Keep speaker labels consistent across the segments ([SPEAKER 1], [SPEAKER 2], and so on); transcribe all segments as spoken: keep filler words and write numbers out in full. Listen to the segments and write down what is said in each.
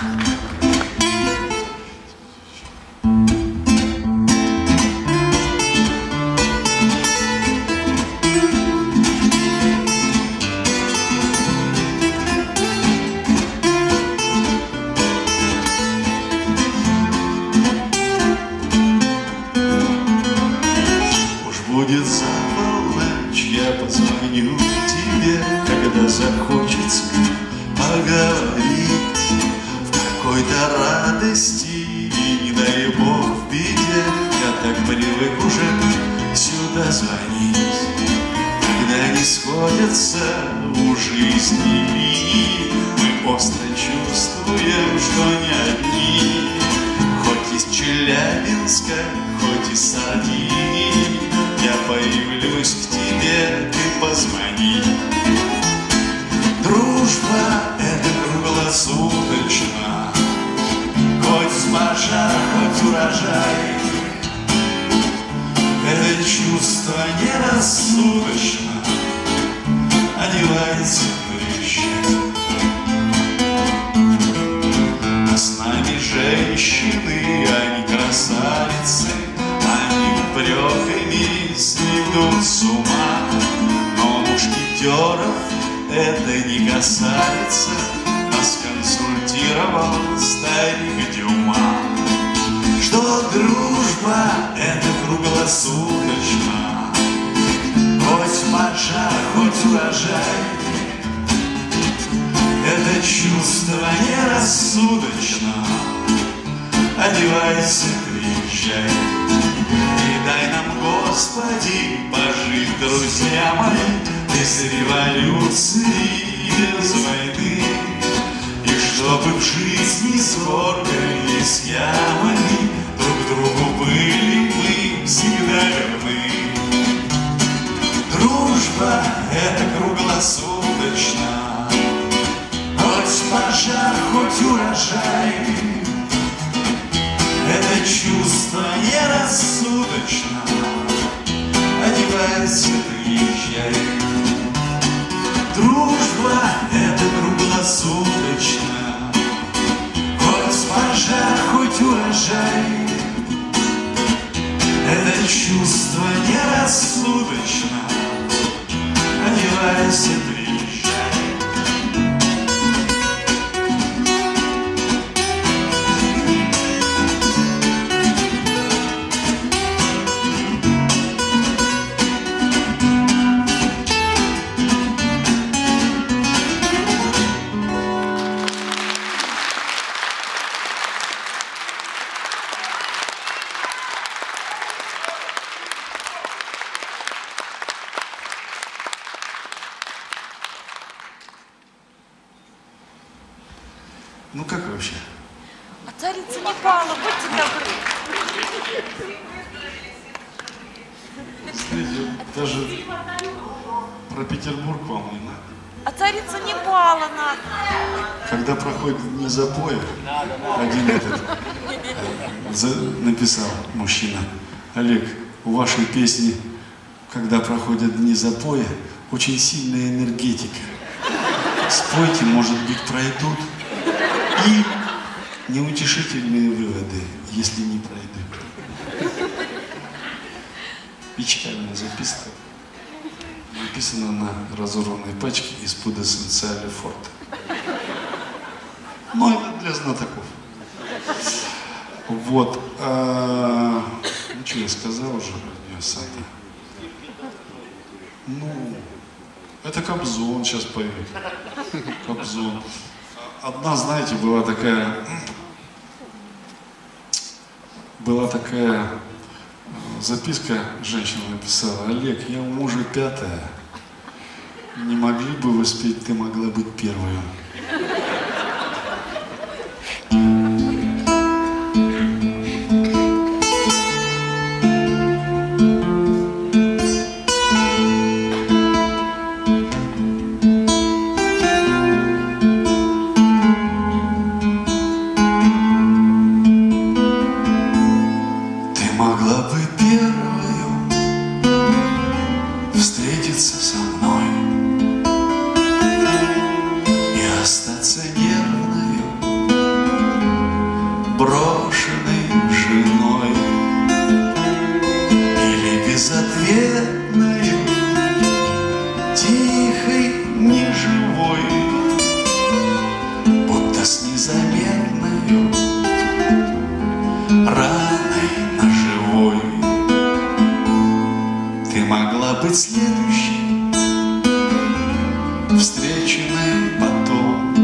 [SPEAKER 1] Будет за полночь, я позвоню тебе, когда захочется поговорить в какой-то радости и, не дай бог, в беде. Я так привык уже сюда звонить, когда не сходятся у жизни линии. Мы остро чувствуем, что не одни, хоть из Челябинска, хоть из Сардинии. Я появлюсь к тебе, ты позвони. Дружба — это круглосуточно, хоть пожар, хоть урожай. Это чувство нерассудочно, одевайся, приезжай. А с нами женщины, они красавицы, они упреками сведут с ума. Но мушкетеров это не касается, нас консультировал старик Дюма, что дружба это круглосуточно, хоть пожар, хоть урожай. Это чувство нерассудочно, одевайся, приезжай. И дай нам, Господи, пожить, друзья мои, без революции и без войны. И чтобы в жизни с горкой и с ямами друг другу были мы всегда верны. Дружба — это круглосуточно, хоть пожар, хоть урожай. Это чувство нерассудочно, одевайся, приезжай. Дружба — это круглосуточно, хоть пожар, хоть урожай. Это чувство нерассудочно, одевайся, приезжай.
[SPEAKER 2] Ну как вообще?
[SPEAKER 3] А царица не пала, будьте добры.
[SPEAKER 2] Смотрите, даже про Петербург вам не надо.
[SPEAKER 3] А царица не пала, надо.
[SPEAKER 2] Когда проходит дни запоя, один этот за, написал мужчина: Олег, у вашей песни, когда проходят дни запоя, очень сильная энергетика. Спойте, может быть, пройдут. И неутешительные выводы, если не пройдут. Печальная записка написана на разорванной пачке из-под эссенциали Форта. Но это для знатоков. Вот. А, ну что, я сказал уже про нее сада. Ну, это Кобзон сейчас поет. Кобзон. Одна, знаете, была такая, была такая записка, женщина написала: Олег, я у мужа пятая, не могли бы вы спеть «Ты могла быть первой»?
[SPEAKER 1] Встретиться со мной и остаться незаметною раной ножевой. Ты могла быть следующей, встреченной потом,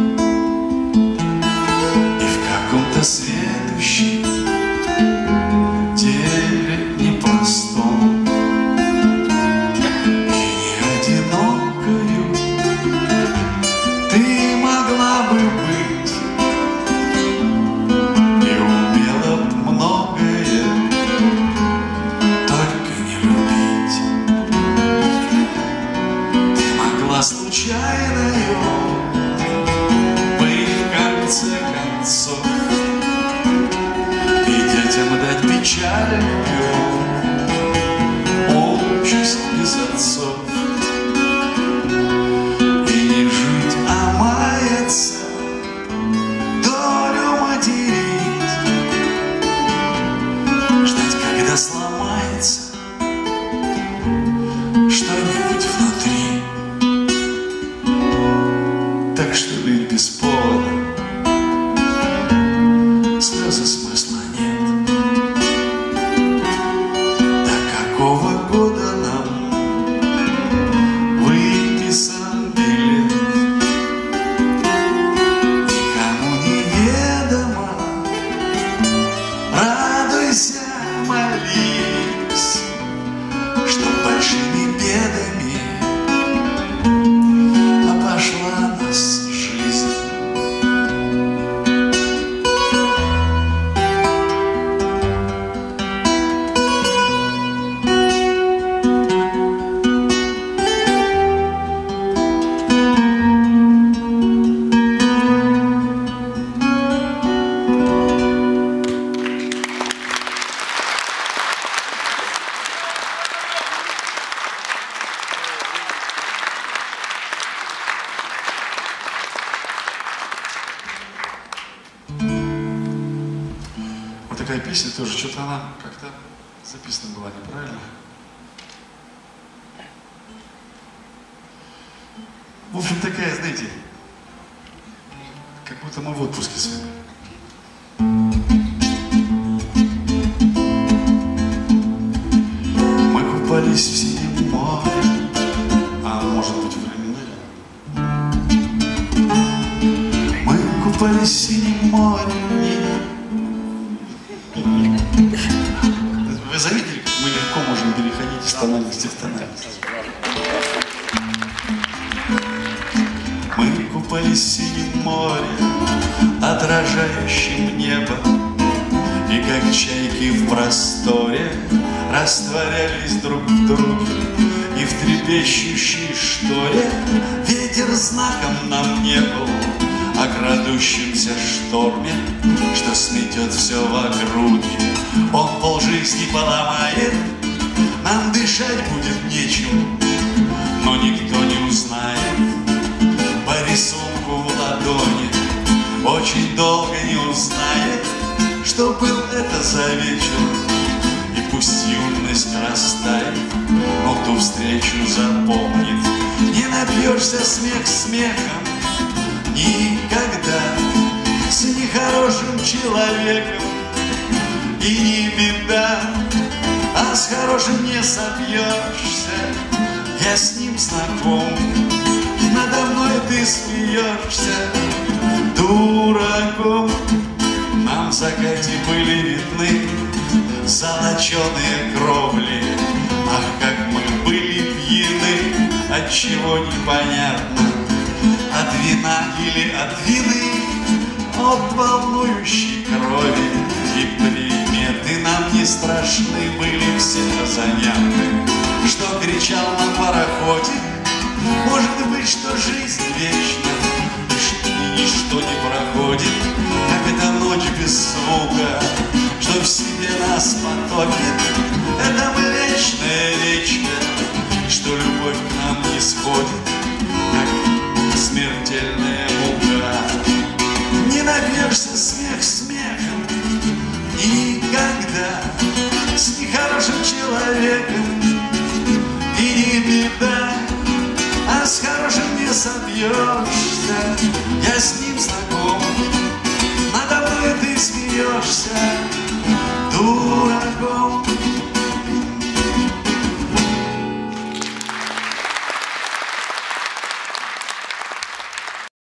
[SPEAKER 1] и в каком-то следующем деле непростом, и не одинокою ты могла бы быть, и умела б многое, только не любить. Ты могла случайною быть в конце концов, и детям дать печальную участь без отцов, и не жить, а маяться, долю материть, ждать, когда сломается что-нибудь внутри. Так что ведь без повода слезы смысла нет. До какого года нам выписан билет, никому неведомо. Радуйся, молись, что большими бедами обошла нас жизнь.
[SPEAKER 2] Вот такая песня тоже, что-то она как-то записана была неправильно. В общем, такая, знаете, как будто мы в отпуске с вами. Мы купались в синем море, а может быть в Рамине. Мы купались в синем море. Вы заметили, как мы легко можем переходить из тональности в тональность?
[SPEAKER 1] Мы купались в синем море, отражающем небо, и как чайки в просторе растворялись друг в друге, и в трепещущей шторе ветер знаком нам не был о крадущемся шторме, что сметет все в округе. Он полжизни поломает, нам дышать будет нечем, но никто не узнает по рисунку в ладони, очень долго не узнает, что был это за вечер. И пусть юность растает, но ту встречу запомнит. Не напьешься смех смехом никогда с нехорошим человеком, и не беда, а с хорошим не собьешься. Я с ним знаком, надо мной ты смеешься дураком. Нам в закате были видны золоченые кровли, ах, как мы были пьяны, отчего непонятно, от вина или от вины, от волнующей крови. И приметы нам не страшны были, все занятны. Что кричал на пароходе, может быть, что жизнь вечна, и ничто не проходит, как эта ночь без звука, что в себе нас потопит. Это млечная речка, что любовь к нам не сходит, как смертельная мука. Не напьешься смех смехом никогда с нехорошим человеком, и не беда, а с хорошим не собьешься. Я с ним знаком, останешься